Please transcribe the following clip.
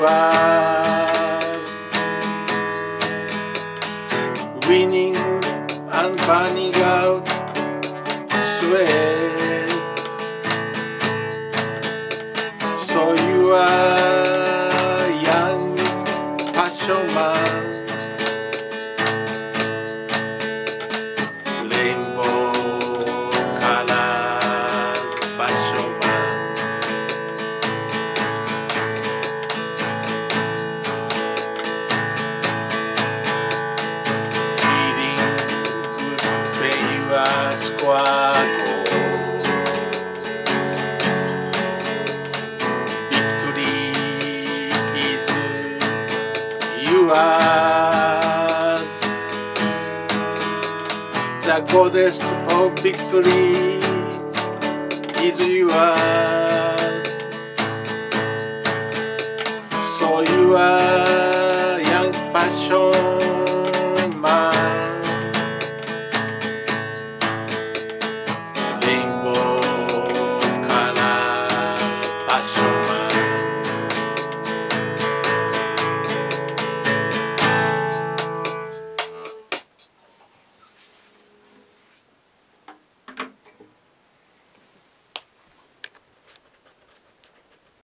are winning and burning out sweat. So you are young passion man, rainbow colored passion man. Feeling good when you are square goal. Victory is yours. The goddess of victory is yours. So you are